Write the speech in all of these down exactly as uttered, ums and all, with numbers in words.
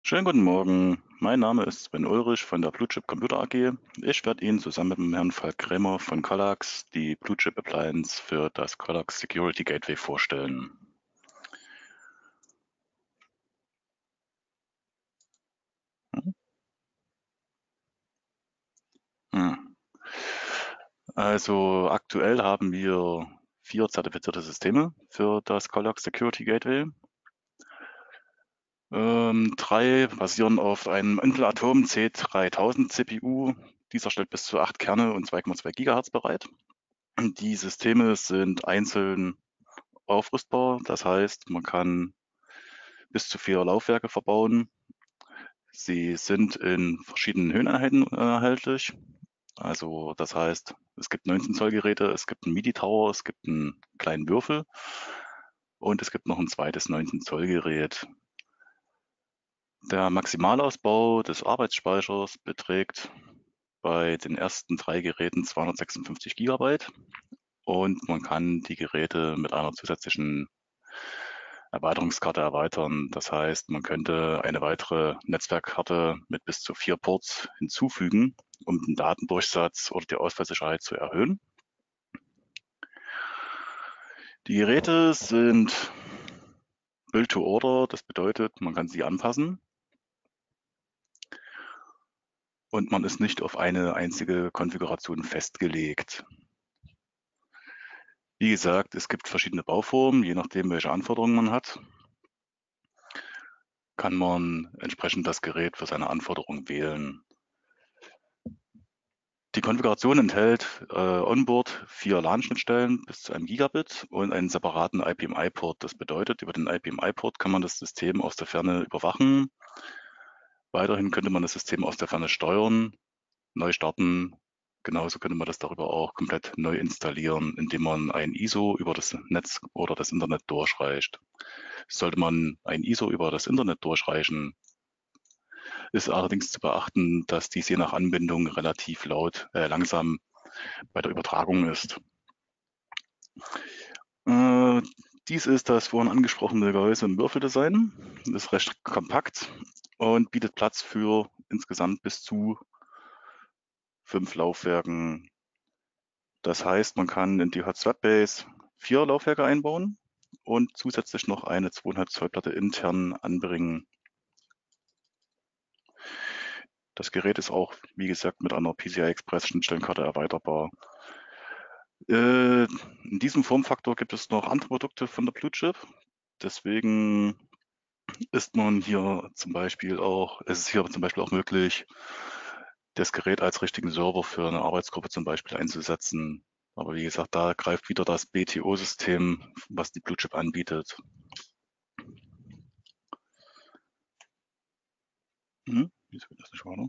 Schönen guten Morgen. Mein Name ist Sven Ulrich von der BlueChip Computer A G. Ich werde Ihnen zusammen mit dem Herrn Falk Krämer von Collax die BlueChip Appliance für das Collax Security Gateway vorstellen. Hm. Also aktuell haben wir vier zertifizierte Systeme für das Collax Security Gateway. Ähm, drei basieren auf einem Intel Atom C dreitausend C P U. Dieser stellt bis zu acht Kerne und zwei Komma zwei Gigahertz bereit. Die Systeme sind einzeln aufrüstbar, das heißt, man kann bis zu vier Laufwerke verbauen. Sie sind in verschiedenen Höheneinheiten äh, erhältlich. Also das heißt, es gibt neunzehn Zoll Geräte, es gibt einen MIDI-Tower, es gibt einen kleinen Würfel und es gibt noch ein zweites neunzehn Zoll Gerät. Der Maximalausbau des Arbeitsspeichers beträgt bei den ersten drei Geräten zweihundertsechsundfünfzig Gigabyte und man kann die Geräte mit einer zusätzlichen Erweiterungskarte erweitern. Das heißt, man könnte eine weitere Netzwerkkarte mit bis zu vier Ports hinzufügen, um den Datendurchsatz oder die Ausfallsicherheit zu erhöhen. Die Geräte sind Build to Order, das bedeutet, man kann sie anpassen und man ist nicht auf eine einzige Konfiguration festgelegt. Wie gesagt, es gibt verschiedene Bauformen, je nachdem, welche Anforderungen man hat, kann man entsprechend das Gerät für seine Anforderungen wählen. Die Konfiguration enthält äh, onboard vier LAN-Schnittstellen bis zu einem Gigabit und einen separaten I P M I-Port. Das bedeutet, über den I P M I-Port kann man das System aus der Ferne überwachen. Weiterhin könnte man das System aus der Ferne steuern, neu starten. Genauso könnte man das darüber auch komplett neu installieren, indem man ein I S O über das Netz oder das Internet durchreicht. Sollte man ein I S O über das Internet durchreichen, ist allerdings zu beachten, dass dies je nach Anbindung relativ laut, äh, langsam bei der Übertragung ist. Äh, dies ist das vorhin angesprochene Gehäuse im Würfeldesign. Ist recht kompakt und bietet Platz für insgesamt bis zu fünf Laufwerken. Das heißt, man kann in die Hot Swap Base vier Laufwerke einbauen und zusätzlich noch eine zwei Komma fünf Zoll Platte intern anbringen. Das Gerät ist auch, wie gesagt, mit einer P C I Express Schnittstellenkarte erweiterbar. Äh, in diesem Formfaktor gibt es noch andere Produkte von der BlueChip. Deswegen ist man hier zum Beispiel auch, es ist hier zum Beispiel auch möglich, das Gerät als richtigen Server für eine Arbeitsgruppe zum Beispiel einzusetzen. Aber wie gesagt, da greift wieder das B T O-System, was die BlueChip anbietet. Hm? Wieso geht das nicht weiter?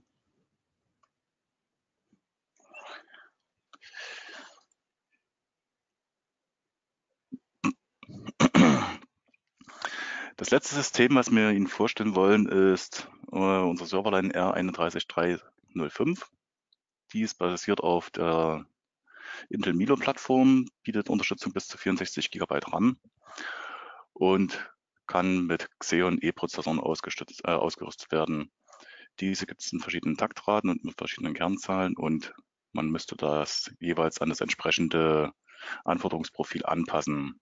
Das letzte System, was wir Ihnen vorstellen wollen, ist äh, unser Serverline R eins drei drei null fünf. Dies basiert auf der Intel Milo-Plattform, bietet Unterstützung bis zu vierundsechzig Gigabyte RAM und kann mit Xeon E-Prozessoren äh, ausgerüstet werden. Diese gibt es in verschiedenen Taktraten und mit verschiedenen Kernzahlen und man müsste das jeweils an das entsprechende Anforderungsprofil anpassen.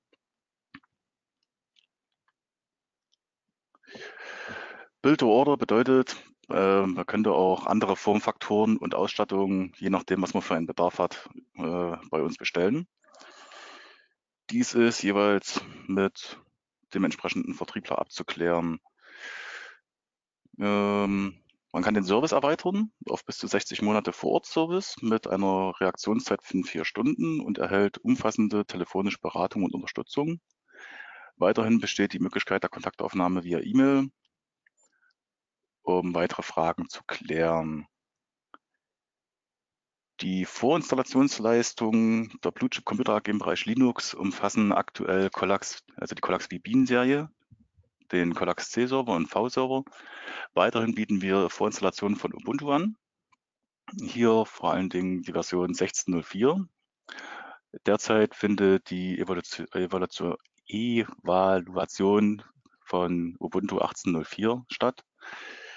Build to Order bedeutet, äh, man könnte auch andere Formfaktoren und Ausstattungen, je nachdem, was man für einen Bedarf hat, äh, bei uns bestellen. Dies ist jeweils mit dem entsprechenden Vertriebler abzuklären. Ähm, man kann den Service erweitern auf bis zu sechzig Monate Vor-Ort-Service mit einer Reaktionszeit von vier Stunden und erhält umfassende telefonische Beratung und Unterstützung. Weiterhin besteht die Möglichkeit der Kontaktaufnahme via E-Mail, um weitere Fragen zu klären. Die Vorinstallationsleistungen der BlueChip Computer A G im Bereich Linux umfassen aktuell Collax, also die Collax V Bean-Serie, den Collax C-Server und V-Server. Weiterhin bieten wir Vorinstallationen von Ubuntu an. Hier vor allen Dingen die Version sechzehn Punkt null vier. Derzeit findet die Evaluation, Evaluation von Ubuntu achtzehn Punkt null vier statt.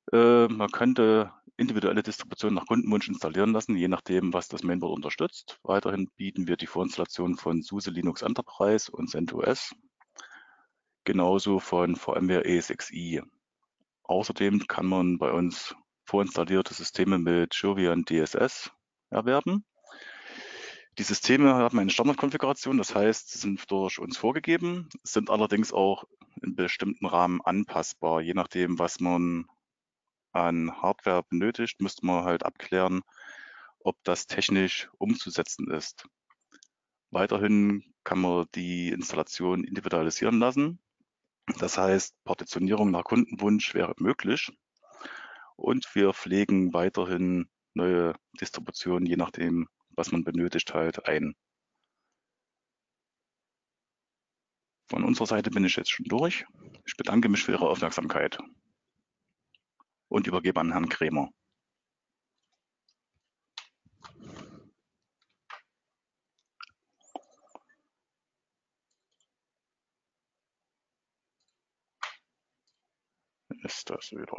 Äh, man könnte individuelle Distributionen nach Kundenwunsch installieren lassen, je nachdem, was das Mainboard unterstützt. Weiterhin bieten wir die Vorinstallation von SUSE Linux Enterprise und CentOS, genauso von VMware E S X i. Außerdem kann man bei uns vorinstallierte Systeme mit Jovian D S S erwerben. Die Systeme haben eine Standardkonfiguration, das heißt, sie sind durch uns vorgegeben, sind allerdings auch in bestimmten Rahmen anpassbar. Je nachdem, was man an Hardware benötigt, müsste man halt abklären, ob das technisch umzusetzen ist. Weiterhin kann man die Installation individualisieren lassen. Das heißt, Partitionierung nach Kundenwunsch wäre möglich. Und wir pflegen weiterhin neue Distributionen, je nachdem, was man benötigt, halt ein. Von unserer Seite bin ich jetzt schon durch. Ich bedanke mich für Ihre Aufmerksamkeit und übergebe an Herrn Krämer. Ist das wieder?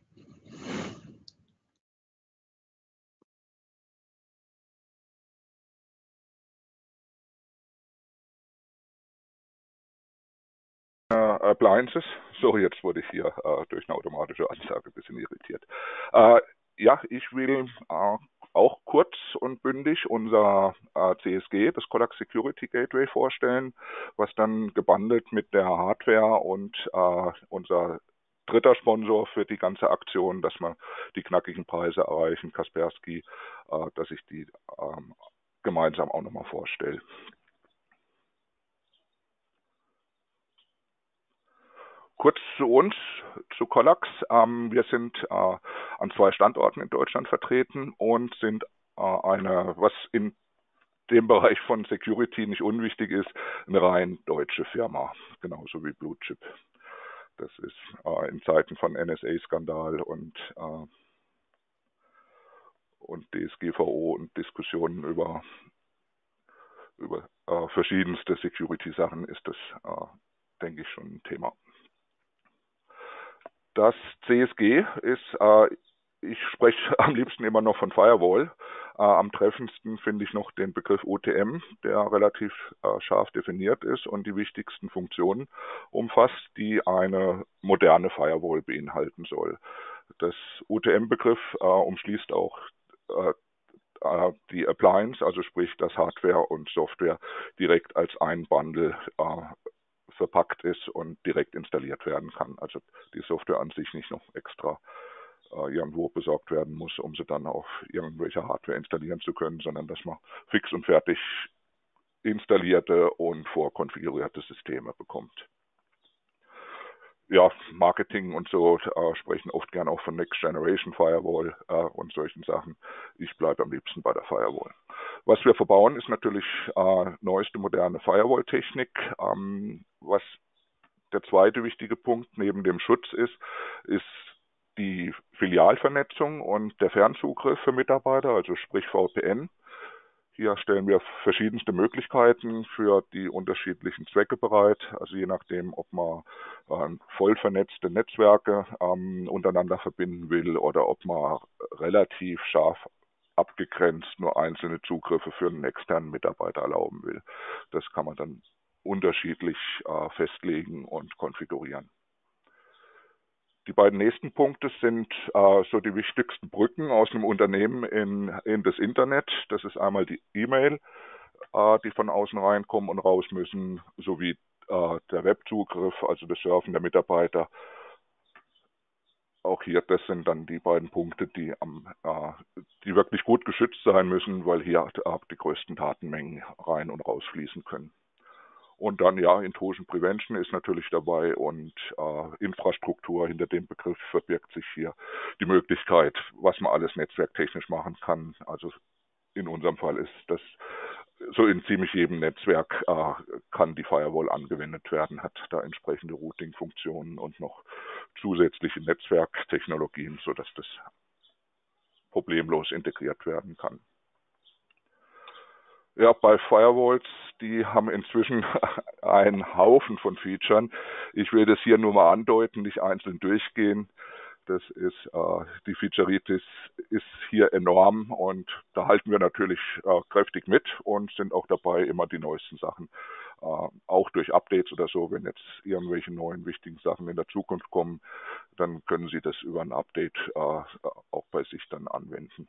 Äh, Appliances. Sorry, jetzt wurde ich hier äh, durch eine automatische Ansage ein bisschen irritiert. Äh, ja, ich will äh, auch kurz und bündig unser äh, C S G, das Kodak Security Gateway, vorstellen, was dann gebundelt mit der Hardware und äh, unser dritter Sponsor für die ganze Aktion, dass wir die knackigen Preise erreichen, Kaspersky, äh, dass ich die ähm, gemeinsam auch nochmal vorstelle. Kurz zu uns, zu Kollax. Ähm, wir sind äh, an zwei Standorten in Deutschland vertreten und sind äh, eine, was in dem Bereich von Security nicht unwichtig ist, eine rein deutsche Firma, genauso wie Blue Chip. Das ist äh, in Zeiten von N S A-Skandal und, äh, und D S G V O und Diskussionen über, über äh, verschiedenste Security-Sachen ist das, äh, denke ich, schon ein Thema. Das C S G ist, äh, ich spreche am liebsten immer noch von Firewall. Äh, am treffendsten finde ich noch den Begriff O T M, der relativ äh, scharf definiert ist und die wichtigsten Funktionen umfasst, die eine moderne Firewall beinhalten soll. Das O T M-Begriff äh, umschließt auch äh, die Appliance, also sprich, dass Hardware und Software direkt als ein Bundle äh, verpackt ist und direkt installiert werden kann. Also die Software an sich nicht noch extra äh, irgendwo besorgt werden muss, um sie dann auf irgendwelche Hardware installieren zu können, sondern dass man fix und fertig installierte und vorkonfigurierte Systeme bekommt. Ja, Marketing und so äh, sprechen oft gern auch von Next Generation Firewall äh, und solchen Sachen. Ich bleibe am liebsten bei der Firewall. Was wir verbauen, ist natürlich äh, neueste moderne Firewall-Technik. Ähm, was der zweite wichtige Punkt neben dem Schutz ist, ist die Filialvernetzung und der Fernzugriff für Mitarbeiter, also sprich V P N. Hier stellen wir verschiedenste Möglichkeiten für die unterschiedlichen Zwecke bereit, also je nachdem, ob man äh, voll vernetzte Netzwerke ähm, untereinander verbinden will oder ob man relativ scharf abgegrenzt nur einzelne Zugriffe für einen externen Mitarbeiter erlauben will. Das kann man dann unterschiedlich äh, festlegen und konfigurieren. Die beiden nächsten Punkte sind äh, so die wichtigsten Brücken aus einem Unternehmen in, in das Internet. Das ist einmal die E-Mail, äh, die von außen reinkommen und raus müssen, sowie äh, der Webzugriff, also das Surfen der Mitarbeiter. Auch hier, das sind dann die beiden Punkte, die, am, äh, die wirklich gut geschützt sein müssen, weil hier äh, die größten Datenmengen rein und rausfließen können. Und dann ja, Intrusion Prevention ist natürlich dabei und äh, Infrastruktur. Hinter dem Begriff verbirgt sich hier die Möglichkeit, was man alles netzwerktechnisch machen kann. Also in unserem Fall ist das so in ziemlich jedem Netzwerk äh, kann die Firewall angewendet werden, hat da entsprechende Routing-Funktionen und noch zusätzliche Netzwerktechnologien, sodass das problemlos integriert werden kann. Ja, bei Firewalls, die haben inzwischen einen Haufen von Features. Ich will das hier nur mal andeuten, nicht einzeln durchgehen. Das ist, äh, die Featureitis ist hier enorm und da halten wir natürlich äh, kräftig mit und sind auch dabei, immer die neuesten Sachen, äh, auch durch Updates oder so, wenn jetzt irgendwelche neuen wichtigen Sachen in der Zukunft kommen, dann können Sie das über ein Update äh, auch bei sich dann anwenden.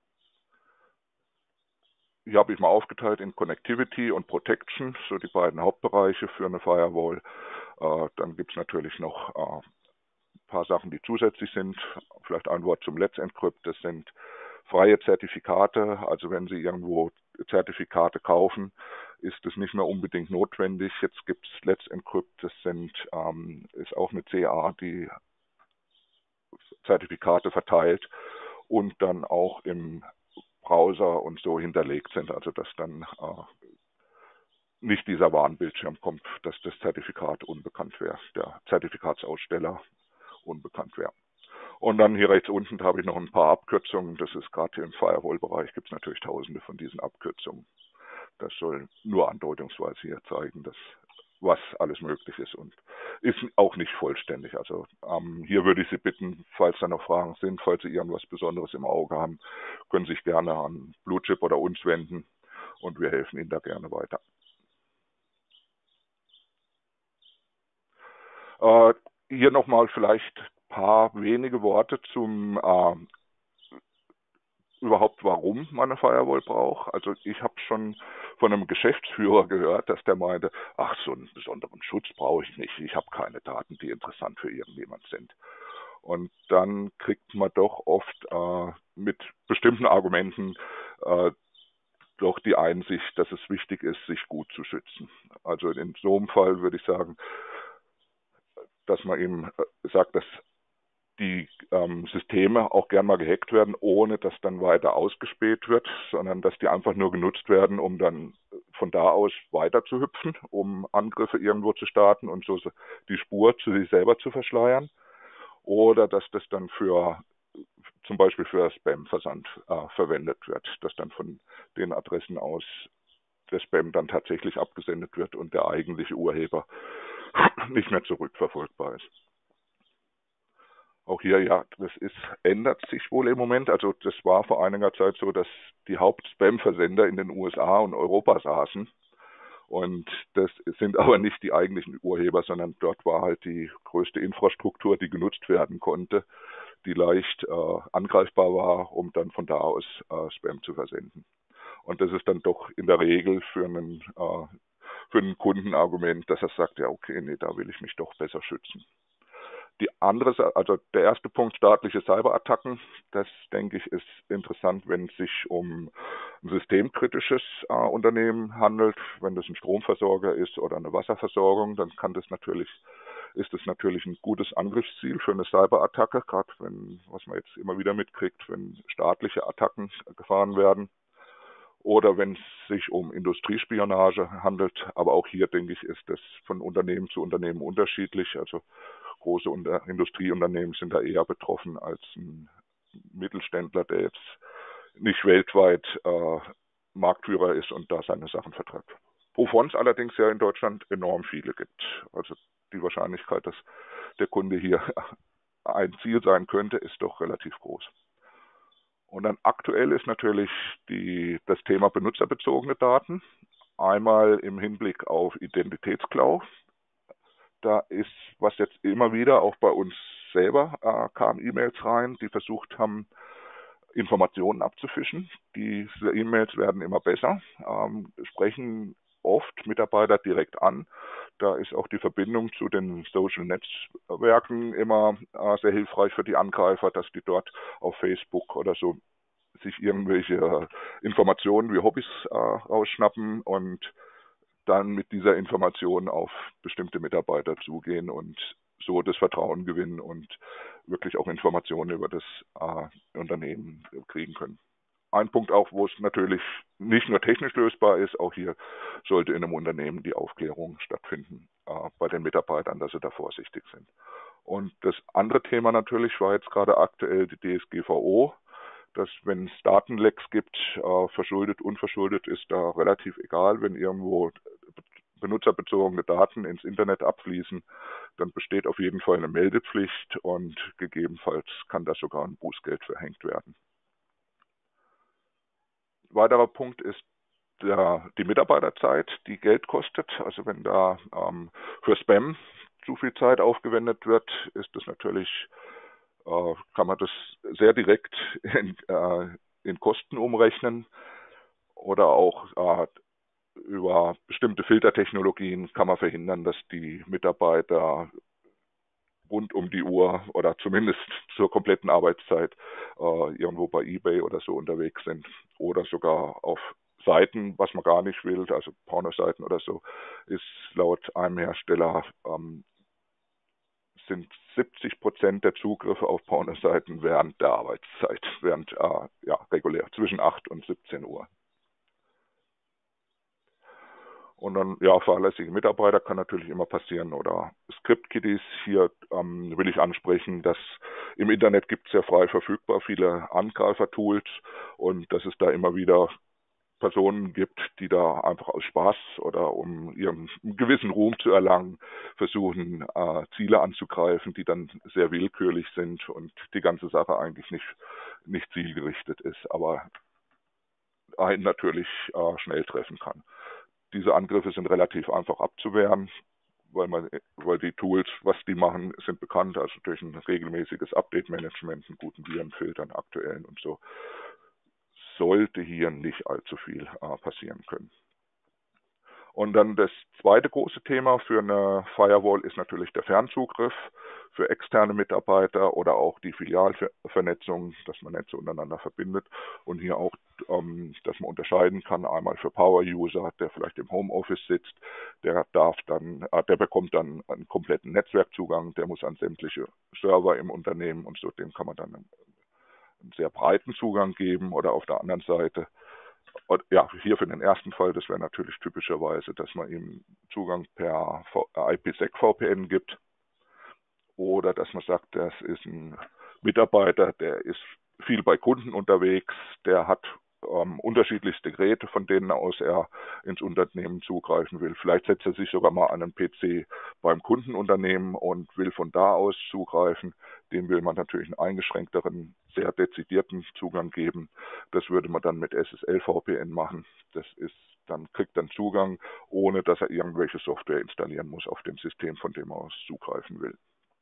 Hier habe ich mal aufgeteilt in Connectivity und Protection, so die beiden Hauptbereiche für eine Firewall. Äh, dann gibt es natürlich noch äh, ein paar Sachen, die zusätzlich sind. Vielleicht ein Wort zum Let's Encrypt. Das sind freie Zertifikate. Also wenn Sie irgendwo Zertifikate kaufen, ist es nicht mehr unbedingt notwendig. Jetzt gibt es Let's Encrypt. Das sind, ähm, ist auch eine C A, die Zertifikate verteilt und dann auch im Browser und so hinterlegt sind, also dass dann äh, nicht dieser Warnbildschirm kommt, dass das Zertifikat unbekannt wäre, der Zertifikatsaussteller unbekannt wäre. Und dann hier rechts unten habe ich noch ein paar Abkürzungen. Das ist gerade hier im Firewall-Bereich, gibt es natürlich tausende von diesen Abkürzungen. Das soll nur andeutungsweise hier zeigen, dass was alles möglich ist und ist auch nicht vollständig. Also ähm, hier würde ich Sie bitten, falls da noch Fragen sind, falls Sie irgendwas Besonderes im Auge haben, können Sie sich gerne an BlueChip oder uns wenden und wir helfen Ihnen da gerne weiter. Äh, hier nochmal vielleicht ein paar wenige Worte zum äh, überhaupt, warum man eine Firewall braucht. Also ich habe schon von einem Geschäftsführer gehört, dass der meinte, ach, so einen besonderen Schutz brauche ich nicht. Ich habe keine Daten, die interessant für irgendjemand sind. Und dann kriegt man doch oft äh, mit bestimmten Argumenten äh, doch die Einsicht, dass es wichtig ist, sich gut zu schützen. Also in so einem Fall würde ich sagen, dass man eben sagt, dass die ähm, Systeme auch gern mal gehackt werden, ohne dass dann weiter ausgespäht wird, sondern dass die einfach nur genutzt werden, um dann von da aus weiter zu hüpfen, um Angriffe irgendwo zu starten und so die Spur zu sich selber zu verschleiern. Oder dass das dann für zum Beispiel für Spam-Versand äh, verwendet wird, dass dann von den Adressen aus der Spam dann tatsächlich abgesendet wird und der eigentliche Urheber nicht mehr zurückverfolgbar ist. Auch hier, ja, das ist, ändert sich wohl im Moment. Also das war vor einiger Zeit so, dass die Haupt-Spam-Versender in den U S A und Europa saßen. Und das sind aber nicht die eigentlichen Urheber, sondern dort war halt die größte Infrastruktur, die genutzt werden konnte, die leicht äh, angreifbar war, um dann von da aus äh, Spam zu versenden. Und das ist dann doch in der Regel für einen, äh, für einen Kunden ein Argument, dass er sagt, ja okay, nee, da will ich mich doch besser schützen. Die andere, also der erste Punkt, staatliche Cyberattacken, das denke ich ist interessant, wenn es sich um ein systemkritisches äh, Unternehmen handelt. Wenn das ein Stromversorger ist oder eine Wasserversorgung, dann kann das natürlich, ist es natürlich ein gutes Angriffsziel für eine Cyberattacke, gerade wenn, was man jetzt immer wieder mitkriegt, wenn staatliche Attacken gefahren werden. Oder wenn es sich um Industriespionage handelt, aber auch hier denke ich, ist das von Unternehmen zu Unternehmen unterschiedlich. Also große Industrieunternehmen sind da eher betroffen als ein Mittelständler, der jetzt nicht weltweit äh, Marktführer ist und da seine Sachen vertreibt. Wovon es allerdings ja in Deutschland enorm viele gibt. Also die Wahrscheinlichkeit, dass der Kunde hier ein Ziel sein könnte, ist doch relativ groß. Und dann aktuell ist natürlich die, das Thema benutzerbezogene Daten. Einmal im Hinblick auf Identitätsklau. Da ist, was jetzt immer wieder auch bei uns selber äh, kamen E-Mails rein, die versucht haben, Informationen abzufischen. Diese E-Mails werden immer besser, ähm, sprechen oft Mitarbeiter direkt an. Da ist auch die Verbindung zu den Social Netzwerken immer äh, sehr hilfreich für die Angreifer, dass die dort auf Facebook oder so sich irgendwelche Informationen wie Hobbys äh, rausschnappen und dann mit dieser Information auf bestimmte Mitarbeiter zugehen und so das Vertrauen gewinnen und wirklich auch Informationen über das äh, Unternehmen kriegen können. Ein Punkt auch, wo es natürlich nicht nur technisch lösbar ist, auch hier sollte in einem Unternehmen die Aufklärung stattfinden äh, bei den Mitarbeitern, dass sie da vorsichtig sind. Und das andere Thema natürlich war jetzt gerade aktuell die D S G V O, dass wenn es Datenlecks gibt, äh, verschuldet, unverschuldet, ist da relativ egal, wenn irgendwo benutzerbezogene Daten ins Internet abfließen, dann besteht auf jeden Fall eine Meldepflicht und gegebenenfalls kann da sogar ein Bußgeld verhängt werden. Ein weiterer Punkt ist der, die Mitarbeiterzeit, die Geld kostet. Also wenn da ähm, für Spam zu viel Zeit aufgewendet wird, ist das natürlich, äh, kann man das sehr direkt in, äh, in Kosten umrechnen oder auch äh, über bestimmte Filtertechnologien kann man verhindern, dass die Mitarbeiter rund um die Uhr oder zumindest zur kompletten Arbeitszeit äh, irgendwo bei eBay oder so unterwegs sind oder sogar auf Seiten, was man gar nicht will, also Pornoseiten oder so, ist laut einem Hersteller ähm, sind siebzig Prozent der Zugriffe auf Pornoseiten während der Arbeitszeit, während äh, ja regulär zwischen acht und siebzehn Uhr. Und dann, ja, fahrlässige Mitarbeiter kann natürlich immer passieren oder Script-Kiddies. Hier ähm, will ich ansprechen, dass im Internet gibt es ja frei verfügbar viele Angreifer-Tools und dass es da immer wieder Personen gibt, die da einfach aus Spaß oder um ihren gewissen Ruhm zu erlangen, versuchen, äh, Ziele anzugreifen, die dann sehr willkürlich sind und die ganze Sache eigentlich nicht, nicht zielgerichtet ist, aber einen natürlich äh, schnell treffen kann. Diese Angriffe sind relativ einfach abzuwehren, weil man, weil die Tools, was die machen, sind bekannt, also durch ein regelmäßiges Update-Management, einen guten Virenfiltern, aktuellen und so, sollte hier nicht allzu viel äh, passieren können. Und dann das zweite große Thema für eine Firewall ist natürlich der Fernzugriff für externe Mitarbeiter oder auch die Filialvernetzung, dass man Netze untereinander verbindet und hier auch, ähm, dass man unterscheiden kann, einmal für Power-User, der vielleicht im Homeoffice sitzt, der darf dann, äh, der bekommt dann einen kompletten Netzwerkzugang, der muss an sämtliche Server im Unternehmen und so, dem kann man dann einen, einen sehr breiten Zugang geben oder auf der anderen Seite und ja, hier für den ersten Fall, das wäre natürlich typischerweise, dass man ihm Zugang per I P sec V P N gibt oder dass man sagt, das ist ein Mitarbeiter, der ist viel bei Kunden unterwegs, der hat ähm, unterschiedlichste Geräte, von denen aus er ins Unternehmen zugreifen will. Vielleicht setzt er sich sogar mal an einen P C beim Kundenunternehmen und will von da aus zugreifen. Dem will man natürlich einen eingeschränkteren, sehr dezidierten Zugang geben. Das würde man dann mit S S L V P N machen. Das ist dann kriegt dann Zugang, ohne dass er irgendwelche Software installieren muss auf dem System, von dem er aus zugreifen will.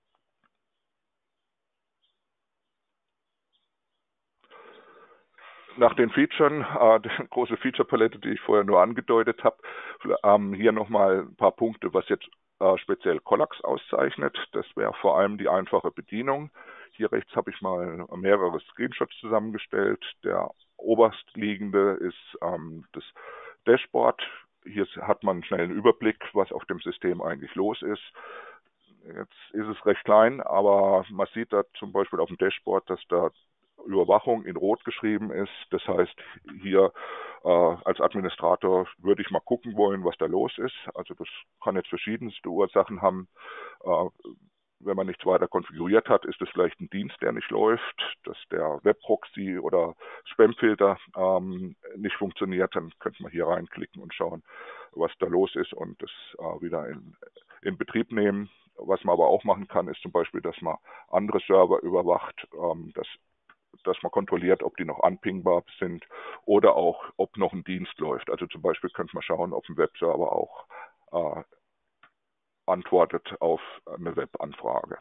Nach den Features, äh, die große Feature-Palette, die ich vorher nur angedeutet habe, ähm, hier nochmal ein paar Punkte, was jetzt äh, speziell Kollax auszeichnet. Das wäre vor allem die einfache Bedienung. Hier rechts habe ich mal mehrere Screenshots zusammengestellt. Der oberstliegende ist ähm, das Dashboard. Hier hat man einen schnellen Überblick, was auf dem System eigentlich los ist. Jetzt ist es recht klein, aber man sieht da zum Beispiel auf dem Dashboard, dass da Überwachung in Rot geschrieben ist. Das heißt, hier äh, als Administrator würde ich mal gucken wollen, was da los ist. Also das kann jetzt verschiedenste Ursachen haben. Äh, wenn man nichts weiter konfiguriert hat, ist es vielleicht ein Dienst, der nicht läuft, dass der Webproxy oder Spamfilter ähm, nicht funktioniert. Dann könnte man hier reinklicken und schauen, was da los ist und das äh, wieder in, in Betrieb nehmen. Was man aber auch machen kann, ist zum Beispiel, dass man andere Server überwacht, ähm, dass dass man kontrolliert, ob die noch anpingbar sind oder auch, ob noch ein Dienst läuft. Also zum Beispiel könnte man schauen, ob ein Webserver auch äh, antwortet auf eine Webanfrage.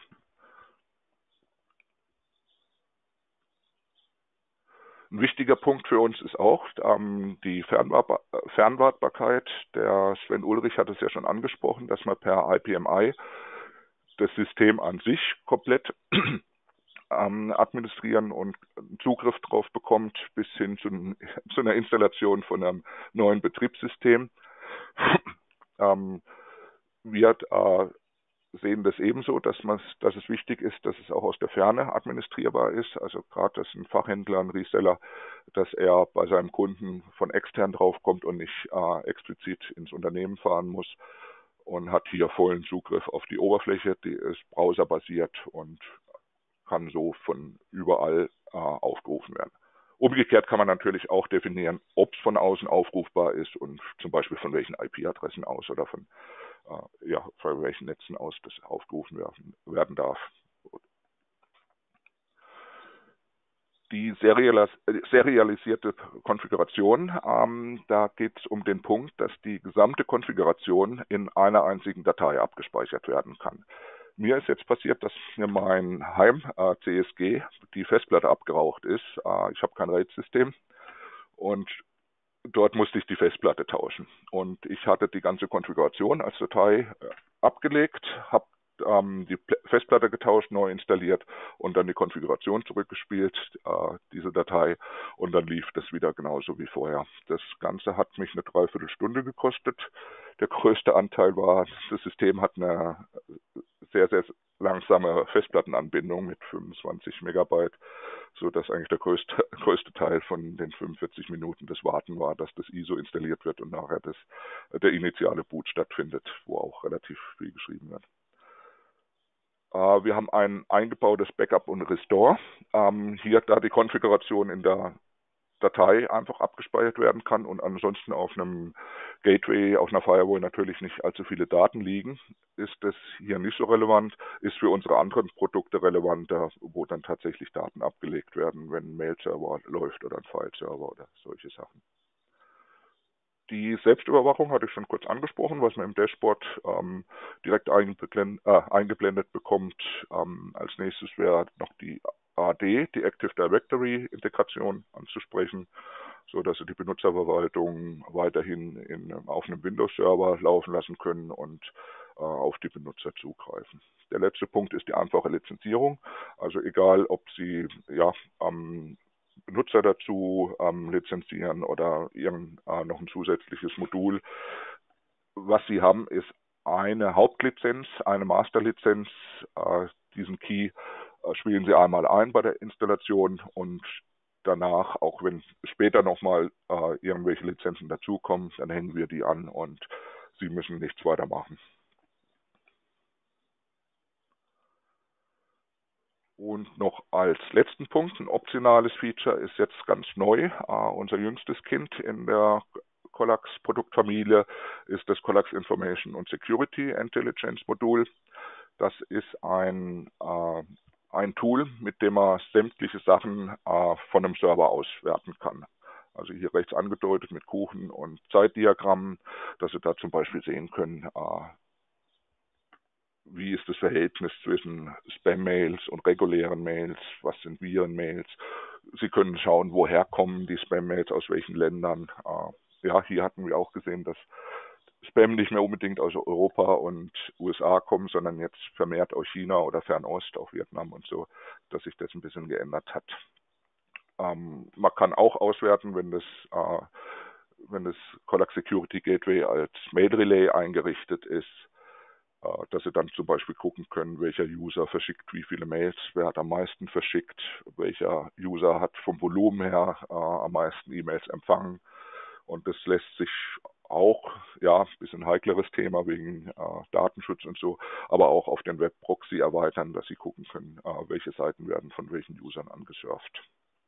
Ein wichtiger Punkt für uns ist auch ähm, die Fernwartbar Fernwartbarkeit. Der Sven Ulrich hat es ja schon angesprochen, dass man per I P M I das System an sich komplett ähm, administrieren und Zugriff drauf bekommt, bis hin zu, zu einer Installation von einem neuen Betriebssystem. ähm, wir äh, sehen das ebenso, dass, dass es wichtig ist, dass es auch aus der Ferne administrierbar ist. Also gerade, dass ein Fachhändler, ein Reseller, dass er bei seinem Kunden von extern draufkommt und nicht äh, explizit ins Unternehmen fahren muss und hat hier vollen Zugriff auf die Oberfläche, die ist browserbasiert und kann so von überall äh, aufgerufen werden. Umgekehrt kann man natürlich auch definieren, ob es von außen aufrufbar ist und zum Beispiel von welchen I P-Adressen aus oder von, äh, ja, von welchen Netzen aus das aufgerufen werden, werden darf. Die serialis serialisierte Konfiguration, ähm, da geht es um den Punkt, dass die gesamte Konfiguration in einer einzigen Datei abgespeichert werden kann. Mir ist jetzt passiert, dass mir mein Heim-C S G, die Festplatte abgeraucht ist. Äh, ich habe kein RAID-System und dort musste ich die Festplatte tauschen. Und ich hatte die ganze Konfiguration als Datei äh, abgelegt, habe ähm, die P Festplatte getauscht, neu installiert und dann die Konfiguration zurückgespielt, äh, diese Datei, und dann lief das wieder genauso wie vorher. Das Ganze hat mich eine Dreiviertelstunde gekostet. Der größte Anteil war, das System hat eine sehr, sehr langsame Festplattenanbindung mit fünfundzwanzig Megabyte, so dass eigentlich der größte, größte Teil von den fünfundvierzig Minuten des Warten war, dass das I S O installiert wird und nachher das, der initiale Boot stattfindet, wo auch relativ viel geschrieben wird. Äh, wir haben ein eingebautes Backup und Restore. Ähm, hier, da die Konfiguration in der Datei einfach abgespeichert werden kann und ansonsten auf einem Gateway, auf einer Firewall natürlich nicht allzu viele Daten liegen, ist das hier nicht so relevant, ist für unsere anderen Produkte relevanter, wo dann tatsächlich Daten abgelegt werden, wenn ein Mail-Server läuft oder ein File-Server oder solche Sachen. Die Selbstüberwachung hatte ich schon kurz angesprochen, was man im Dashboard ähm, direkt eingeblendet, äh, eingeblendet bekommt. Ähm, als nächstes wäre noch die A D, die Active Directory Integration, anzusprechen, so dass Sie die Benutzerverwaltung weiterhin in, auf einem Windows-Server laufen lassen können und äh, auf die Benutzer zugreifen. Der letzte Punkt ist die einfache Lizenzierung. Also egal, ob Sie ja am Benutzer dazu ähm, lizenzieren oder irgend, äh, noch ein zusätzliches Modul. Was Sie haben, ist eine Hauptlizenz, eine Masterlizenz. Äh, diesen Key äh, spielen Sie einmal ein bei der Installation und danach, auch wenn später nochmal äh, irgendwelche Lizenzen dazukommen, dann hängen wir die an und Sie müssen nichts weiter machen. Und noch als letzten Punkt, ein optionales Feature ist jetzt ganz neu. Uh, unser jüngstes Kind in der Kollax Produktfamilie ist das Kollax Information und Security Intelligence Modul. Das ist ein, uh, ein Tool, mit dem man sämtliche Sachen uh, von einem Server auswerten kann. Also hier rechts angedeutet mit Kuchen und Zeitdiagrammen, dass Sie da zum Beispiel sehen können, uh, wie ist das Verhältnis zwischen Spam-Mails und regulären Mails, was sind Viren-Mails. Sie können schauen, woher kommen die Spam-Mails, aus welchen Ländern. Ja, hier hatten wir auch gesehen, dass Spam nicht mehr unbedingt aus Europa und U S A kommt, sondern jetzt vermehrt aus China oder Fernost, auch Vietnam und so, dass sich das ein bisschen geändert hat. Ähm, man kann auch auswerten, wenn das, äh, wenn das Kollax Security Gateway als Mail Relay eingerichtet ist, dass Sie dann zum Beispiel gucken können, welcher User verschickt wie viele Mails, wer hat am meisten verschickt, welcher User hat vom Volumen her äh, am meisten E-Mails empfangen. Und das lässt sich auch, ja, ein bisschen heikleres Thema wegen äh, Datenschutz und so, aber auch auf den Web-Proxy erweitern, dass Sie gucken können, äh, welche Seiten werden von welchen Usern angesurft.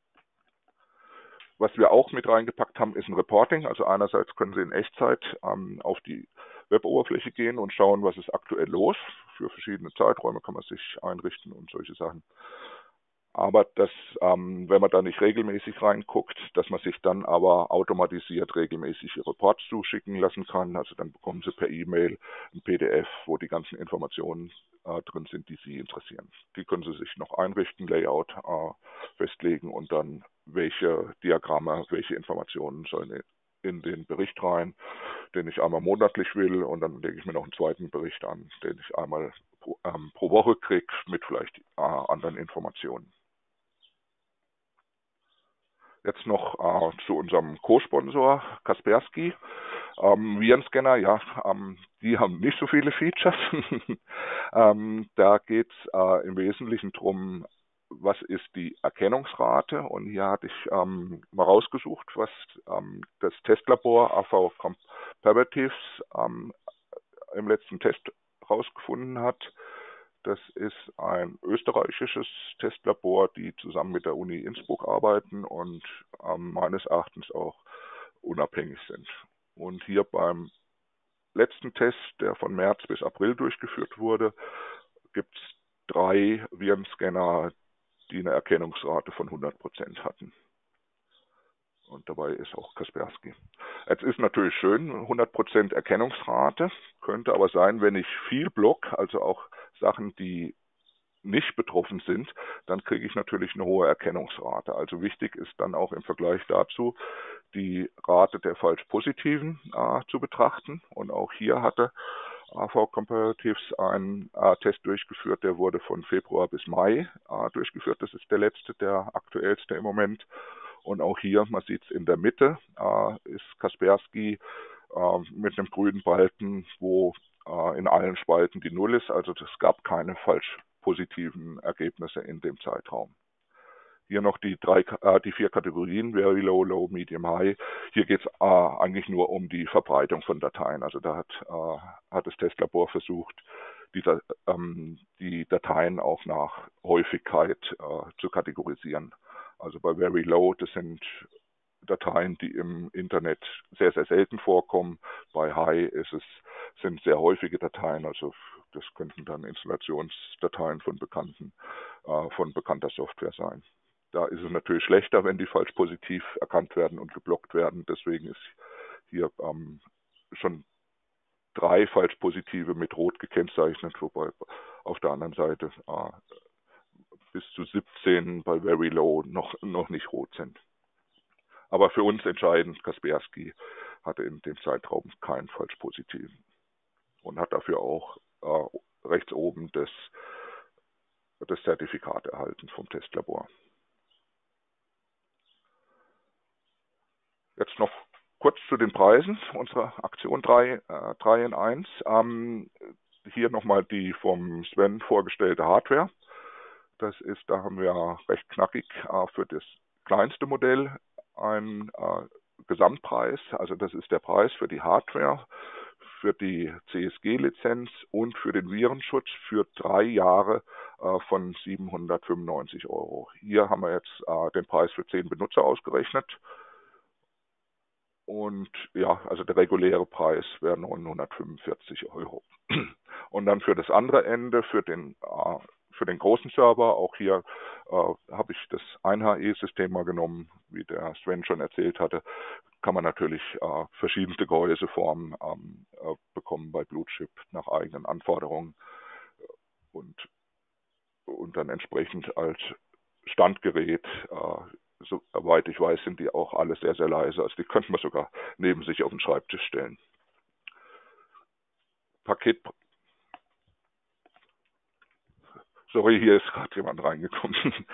Was wir auch mit reingepackt haben, ist ein Reporting. Also einerseits können Sie in Echtzeit ähm, auf die Web-Oberfläche gehen und schauen, was ist aktuell los. Für verschiedene Zeiträume kann man sich einrichten und solche Sachen. Aber dass, ähm, wenn man da nicht regelmäßig reinguckt, dass man sich dann aber automatisiert regelmäßig Reports zuschicken lassen kann. Also dann bekommen Sie per E-Mail ein P D F, wo die ganzen Informationen äh, drin sind, die Sie interessieren. Die können Sie sich noch einrichten, Layout äh, festlegen und dann welche Diagramme, welche Informationen sollen in den Bericht rein, den ich einmal monatlich will, und dann lege ich mir noch einen zweiten Bericht an, den ich einmal pro, ähm, pro Woche kriege mit vielleicht äh, anderen Informationen. Jetzt noch äh, zu unserem Co-Sponsor Kaspersky. Ähm, Virenscanner, ja, ähm, die haben nicht so viele Features. ähm, da geht es äh, im Wesentlichen darum, was ist die Erkennungsrate, und hier hatte ich ähm, mal rausgesucht, was ähm, das Testlabor A V Comparatives ähm, im letzten Test rausgefunden hat. Das ist ein österreichisches Testlabor, die zusammen mit der Uni Innsbruck arbeiten und ähm, meines Erachtens auch unabhängig sind. Und hier beim letzten Test, der von März bis April durchgeführt wurde, gibt es drei Virenscanner, die eine Erkennungsrate von hundert Prozent hatten. Und dabei ist auch Kaspersky. Jetzt ist natürlich schön, hundert Prozent Erkennungsrate, könnte aber sein, wenn ich viel block, also auch Sachen, die nicht betroffen sind, dann kriege ich natürlich eine hohe Erkennungsrate. Also wichtig ist dann auch im Vergleich dazu, die Rate der Falsch-Positiven äh, zu betrachten. Und auch hier hatte A V Comparatives einen äh, Test durchgeführt, der wurde von Februar bis Mai äh, durchgeführt. Das ist der letzte, der aktuellste im Moment. Und auch hier, man sieht es in der Mitte, äh, ist Kaspersky äh, mit einem grünen Balken, wo äh, in allen Spalten die Null ist. Also es gab keine falsch positiven Ergebnisse in dem Zeitraum. Hier noch die, drei, äh, die vier Kategorien, Very Low, Low, Medium, High. Hier geht es äh, eigentlich nur um die Verbreitung von Dateien. Also da hat, äh, hat das Testlabor versucht, die, ähm, die Dateien auch nach Häufigkeit äh, zu kategorisieren. Also bei Very Low, das sind Dateien, die im Internet sehr, sehr selten vorkommen. Bei High ist es, sind sehr häufige Dateien, also das könnten dann Installationsdateien von bekannten, äh, von bekannter Software sein. Da ist es natürlich schlechter, wenn die falsch positiv erkannt werden und geblockt werden. Deswegen ist hier ähm, schon drei falsch positive mit Rot gekennzeichnet, wobei auf der anderen Seite äh, bis zu siebzehn bei Very Low noch, noch nicht rot sind. Aber für uns entscheidend, Kaspersky hatte in dem Zeitraum keinen falsch positiven und hat dafür auch äh, rechts oben das, das Zertifikat erhalten vom Testlabor. Jetzt noch kurz zu den Preisen unserer Aktion drei in eins. Ähm, hier nochmal die vom Sven vorgestellte Hardware. Das ist, da haben wir recht knackig äh, für das kleinste Modell einen äh, Gesamtpreis. Also das ist der Preis für die Hardware, für die C S G-Lizenz und für den Virenschutz für drei Jahre äh, von siebenhundertfünfundneunzig Euro. Hier haben wir jetzt äh, den Preis für zehn Benutzer ausgerechnet. Und ja, also der reguläre Preis wäre neunhundertfünfundvierzig Euro. Und dann für das andere Ende, für den, äh, für den großen Server, auch hier äh, habe ich das eins H E-System mal genommen, wie der Sven schon erzählt hatte, kann man natürlich äh, verschiedenste Gehäuseformen ähm, äh, bekommen bei Bluechip nach eigenen Anforderungen und, und dann entsprechend als Standgerät äh, soweit ich weiß, sind die auch alle sehr, sehr leise. Also die könnte man sogar neben sich auf den Schreibtisch stellen. Paket. Sorry, hier ist gerade jemand reingekommen.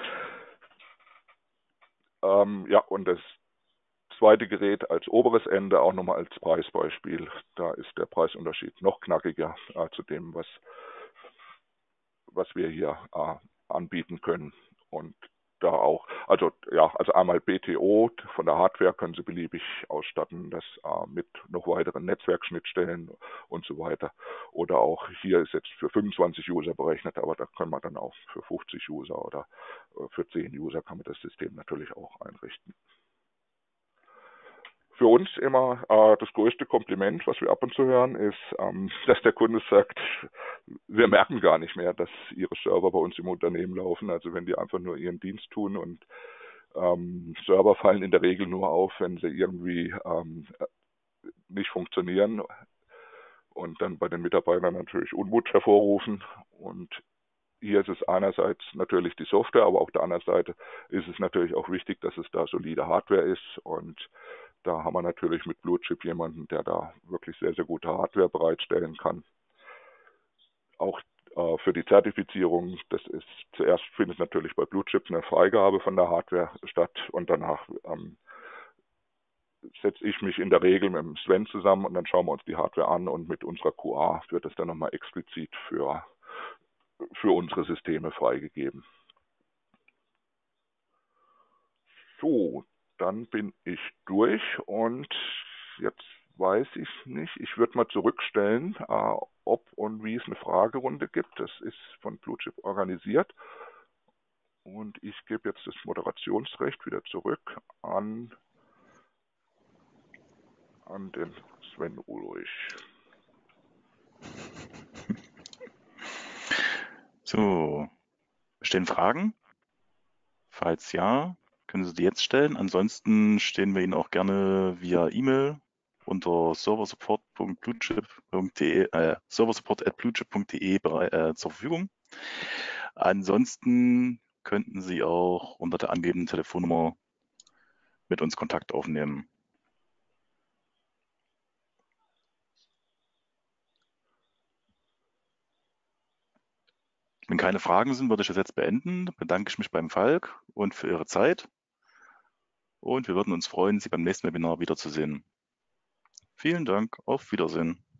ähm, ja, und das zweite Gerät als oberes Ende auch nochmal als Preisbeispiel. Da ist der Preisunterschied noch knackiger äh, zu dem, was, was wir hier äh, anbieten können. Und da auch, also ja, also einmal B T O von der Hardware können Sie beliebig ausstatten, das äh, mit noch weiteren Netzwerkschnittstellen und so weiter. Oder auch hier ist jetzt für fünfundzwanzig User berechnet, aber da können wir dann auch für fünfzig User oder äh, für zehn User kann man das System natürlich auch einrichten. Für uns immer äh, das größte Kompliment, was wir ab und zu hören, ist, ähm, dass der Kunde sagt, wir merken gar nicht mehr, dass ihre Server bei uns im Unternehmen laufen. Also wenn die einfach nur ihren Dienst tun und ähm, Server fallen in der Regel nur auf, wenn sie irgendwie ähm, nicht funktionieren und dann bei den Mitarbeitern natürlich Unmut hervorrufen. Und hier ist es einerseits natürlich die Software, aber auf der anderen Seite ist es natürlich auch wichtig, dass es da solide Hardware ist und da haben wir natürlich mit Bluechip jemanden, der da wirklich sehr, sehr gute Hardware bereitstellen kann. Auch äh, für die Zertifizierung, das ist zuerst findet natürlich bei Bluechip eine Freigabe von der Hardware statt und danach ähm, setze ich mich in der Regel mit dem Sven zusammen und dann schauen wir uns die Hardware an und mit unserer Q A wird das dann nochmal explizit für, für unsere Systeme freigegeben. So, dann bin ich durch und jetzt weiß ich nicht. Ich würde mal zurückstellen, äh, ob und wie es eine Fragerunde gibt. Das ist von BlueChip organisiert. Und ich gebe jetzt das Moderationsrecht wieder zurück an, an den Sven Ulrich. So, bestehen Fragen? Falls ja, können Sie die jetzt stellen. Ansonsten stehen wir Ihnen auch gerne via E-Mail unter serversupport punkt bluechip punkt de, äh, serversupport at bluechip punkt de berei- äh, zur Verfügung. Ansonsten könnten Sie auch unter der angegebenen Telefonnummer mit uns Kontakt aufnehmen. Wenn keine Fragen sind, würde ich das jetzt beenden. Bedanke ich mich beim Falk und für Ihre Zeit. Und wir würden uns freuen, Sie beim nächsten Webinar wiederzusehen. Vielen Dank, auf Wiedersehen.